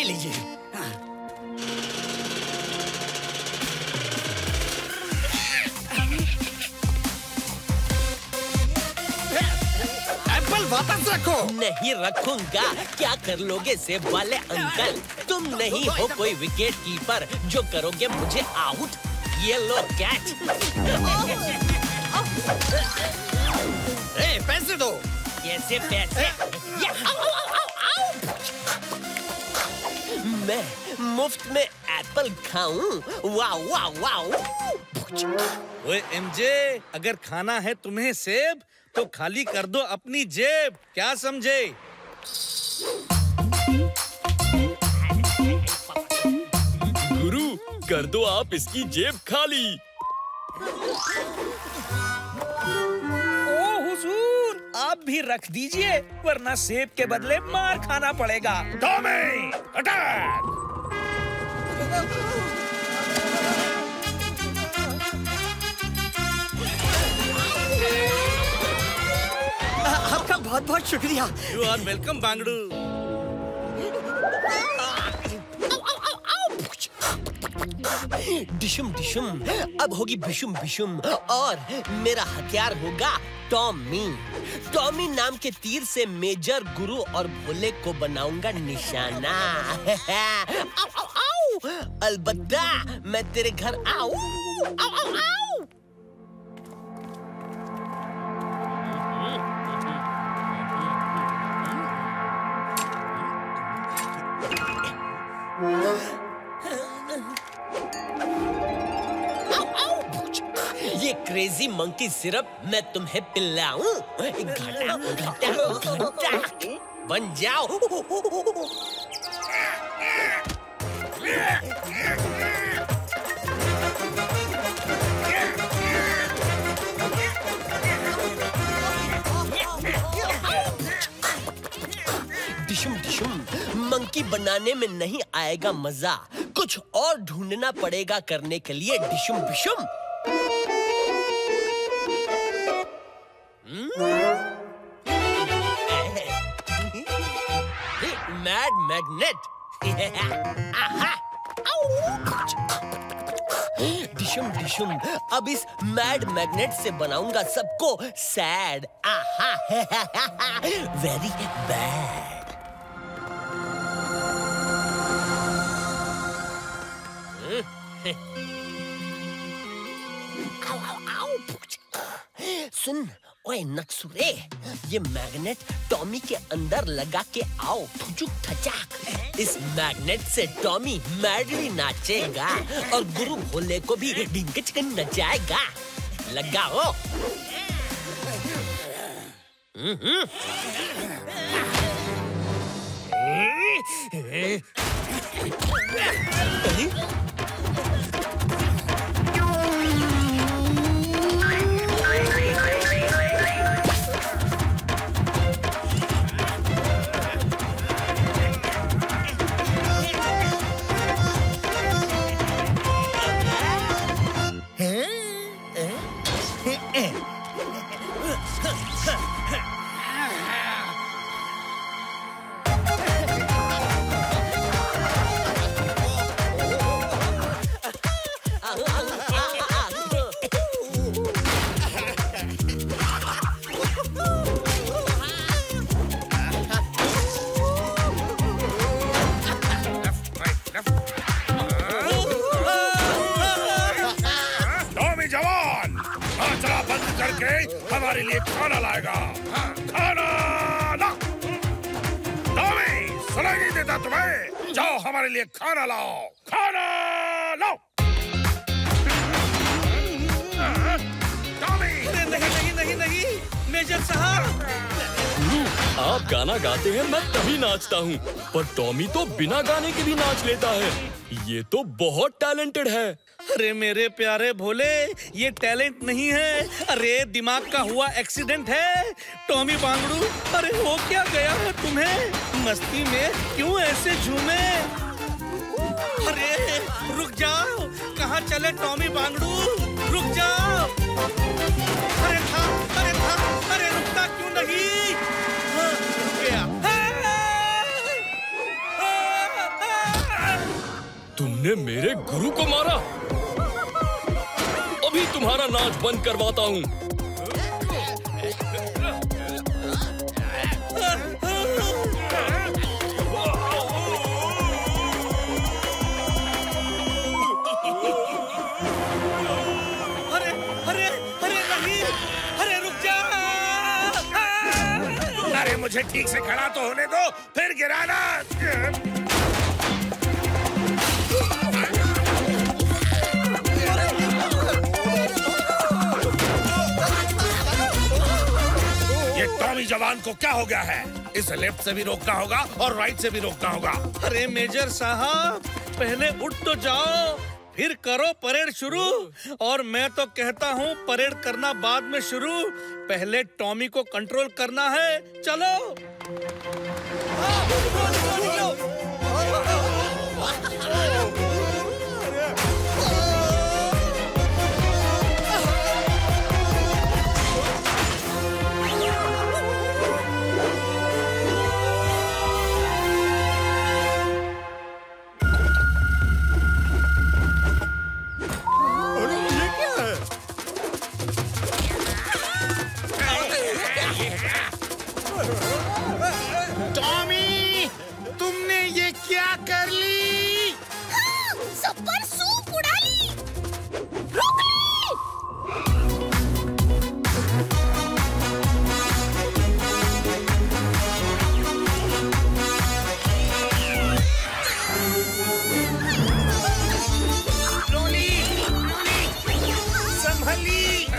ये लीजिए। वापस रखो। नहीं रखूंगा। क्या कर लोगे सेब वाले अंकल? तुम नहीं हो कोई विकेट कीपर जो करोगे मुझे आउट। ये लो कैच। पैसे दो। कैसे पैसे? मैं मुफ्त में एप्पल खाऊं? वाह वाह वाह। ओए एमजे, अगर खाना है तुम्हें सेब तो खाली कर दो अपनी जेब। क्या समझे? गुरु, कर दो आप इसकी जेब खाली। ओ हुजूर, आप भी रख दीजिए वरना सेब के बदले मार खाना पड़ेगा। Tommy, attack! आपका बहुत बहुत शुक्रिया। यू आर वेलकम बांगड़ू। डिशुम डिशुम, अब होगी बिशुम बिशुम और मेरा हथियार होगा टॉमी। टॉमी नाम के तीर से मेजर, गुरु और भोले को बनाऊंगा निशाना। आओ, आओ, आओ। अलबत्ता मैं तेरे घर आऊं। आओ, आओ, आओ। ये क्रेजी मंकी सिरप मैं तुम्हें पिलाऊं? घटा घटा घटा बन जाओ। डिशुम डिशुम, मंकी बनाने में नहीं आएगा मजा, कुछ और ढूंढना पड़ेगा करने के लिए। डिशुम बिशुम। Mad magnet. डिशुम डिशुम, अब इस मैड मैग्नेट से बनाऊंगा सबको सैड। Very bad. सुन ओए नक्सुरे, ये मैग्नेट टॉमी के अंदर लगा के आओ। ठुचुक ठचाक। इस मैग्नेट से टॉमी मैडली नाचेगा और गुरु भोले को भी ढिंक चिकन नचाएगा। लगाओ। हमारे लिए खाना लाएगा। खाना ला। टॉमी, सुनाई नहीं देता तुम्हें? जाओ हमारे लिए खाना लाओ। खाना लाओ। टॉमी। नहीं नहीं नहीं नहीं मेजर साहब। आप गाना गाते हैं, मैं तभी नाचता हूँ, पर टॉमी तो बिना गाने के भी नाच लेता है। ये तो बहुत टैलेंटेड है। अरे मेरे प्यारे भोले, ये टैलेंट नहीं है, अरे दिमाग का हुआ एक्सीडेंट है। टॉमी बांगड़ू, अरे हो क्या गया है तुम्हें? मस्ती में क्यों ऐसे झूमे? अरे रुक जाओ, कहाँ चले टॉमी बांगड़ू? रुक जाओ। अरे था, अरे रुकता क्यों नहीं? रुक गया। तुमने मेरे गुरु को मारा। अभी तुम्हारा नाच बंद करवाता हूँ। अरे अरे अरे नहीं, अरे रुक जा। अरे मुझे ठीक से खड़ा तो होने दो, फिर गिराना। ये टॉमी जवान को क्या हो गया है? इसे लेफ्ट से भी रोकना होगा और राइट से भी रोकना होगा। अरे मेजर साहब, पहले उठ तो जाओ, फिर करो परेड शुरू। और मैं तो कहता हूँ परेड करना बाद में शुरू, पहले टॉमी को कंट्रोल करना है। चलो। टॉमी, तुमने ये क्या कर ली? हाँ, सब पर सूप उड़ा ली। रोक ली। लोली, लोली, संभली।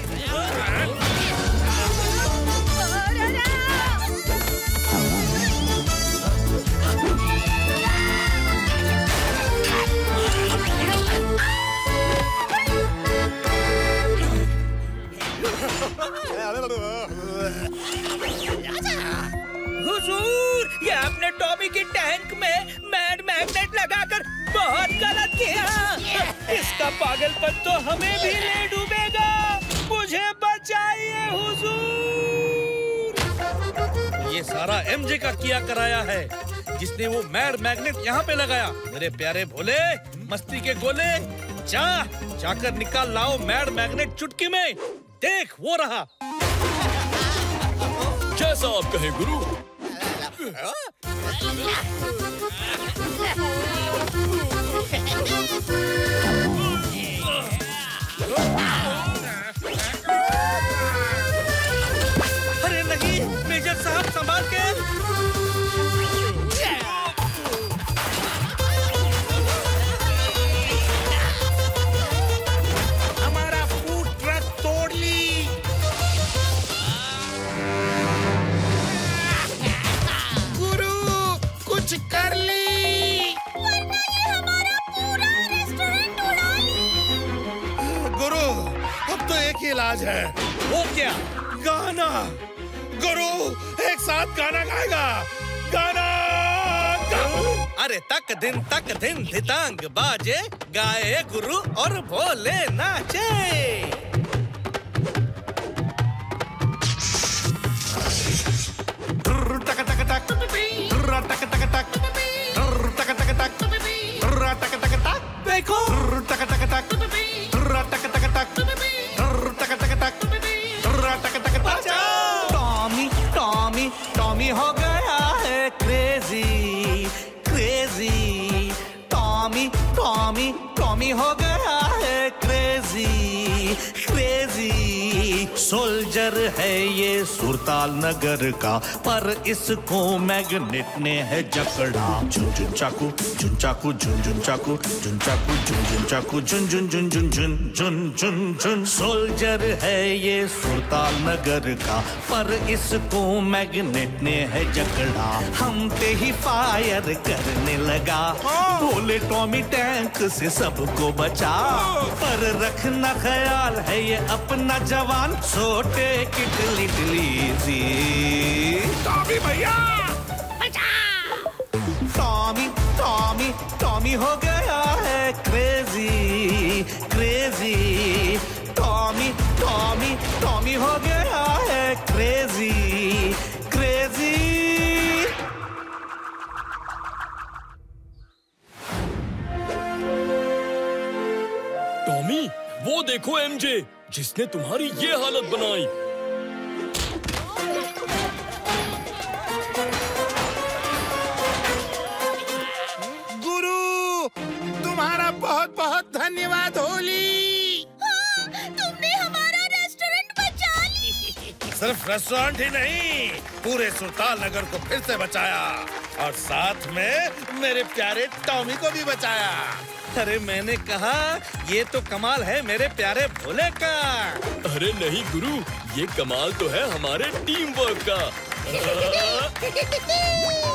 हुजूर, ये आपने टॉमी की टैंक में मैड मैग्नेट लगाकर बहुत गलत किया। इसका पागलपन तो हमें भी ले डूबेगा। मुझे बचाइए हुजूर। ये सारा एमजे का किया कराया है, जिसने वो मैड मैग्नेट यहाँ पे लगाया। मेरे प्यारे भोले, मस्ती के गोले, जाकर निकाल लाओ मैड मैग्नेट चुटकी में। देख, वो रहा। जैसा आप कहें गुरु। अरे नहीं, मेजर साहब संभाल के। हमारा फूड ट्रक तोड़ ली। गुरु, कुछ कर ली। वरना ये हमारा पूरा रेस्टोरेंट उड़ा ली। गुरु, अब तो एक ही इलाज है। वो क्या? गाना। गुरु, एक साथ गाना गाएगा। गाना अरे तक दिन धितांग बाजे, गाए गुरु और भोले नाचे। देखो, टॉमी टॉमी टॉमी हो गया है crazy crazy. Tommy Tommy Tommy हो गया है क्रेजी क्रेजी। सोल्जर है ये सुरताल नगर का, पर इसको मैग्नेट ने है जकड़ा। झुन झुन चाकू झुन चाकू झुन झुन चाकू झुन चाकू झुन झुन चाकू झुन झुन झुन झुन झुन झुन झुन झुन। सोल्जर है ये सुरताल नगर का, पर इसको मैग्नेट ने है जकड़ा। हम पे ही फायर करने लगा। बोले टॉमी टैंक से सबको बचा, पर रखना ख्याल है ये अपना जवान। छोटे किटली सी टॉमी भैया, टॉमी टॉमी टॉमी हो गया है crazy crazy. Tommy Tommy Tommy हो गया है क्रेजी क्रेजी। जिसने तुम्हारी ये हालत बनाई। गुरु, तुम्हारा बहुत बहुत धन्यवाद होली। तुमने हमारा रेस्टोरेंट बचा ली। सिर्फ रेस्टोरेंट ही नहीं, पूरे सुल्तान नगर को फिर से बचाया और साथ में मेरे प्यारे टॉमी को भी बचाया। अरे मैंने कहा ये तो कमाल है मेरे प्यारे भोले का। अरे नहीं गुरु, ये कमाल तो है हमारे टीम वर्क का।